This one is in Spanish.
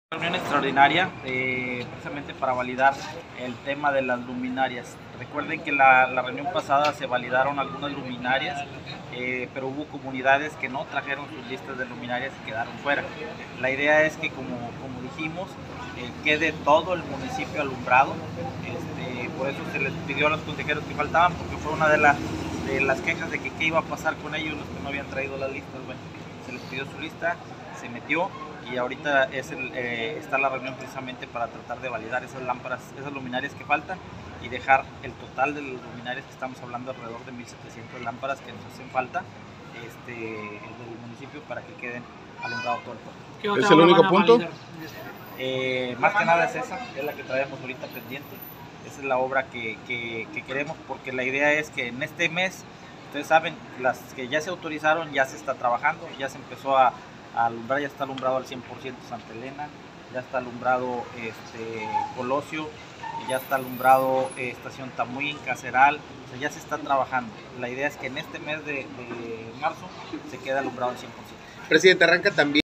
Reunión extraordinaria precisamente para validar el tema de las luminarias. Recuerden que la reunión pasada se validaron algunas luminarias, pero hubo comunidades que no trajeron sus listas de luminarias y quedaron fuera. La idea es que, como dijimos, quede todo el municipio alumbrado. Por eso se les pidió a los consejeros que faltaban, porque fue una de las quejas de que qué iba a pasar con ellos, los que no habían traído las listas. Bueno, se les pidió su lista, se metió, y ahorita está la reunión precisamente para tratar de validar esas lámparas, esas luminarias que faltan, y dejar el total de las luminarias, que estamos hablando alrededor de 1,700 lámparas que nos hacen falta del municipio, para que queden alumbrados todo el pueblo. ¿Es el único punto? Más que nada es esa, es la que traemos ahorita pendiente. Esa es la obra que queremos, porque la idea es que en este mes, ustedes saben, las que ya se autorizaron ya se está trabajando, ya se empezó a alumbrar, ya está alumbrado al 100% Santa Elena, ya está alumbrado Colosio, ya está alumbrado Estación Tamuín, Caseral, o sea, ya se está trabajando. La idea es que en este mes de marzo se quede alumbrado al 100%. Presidente, arranca también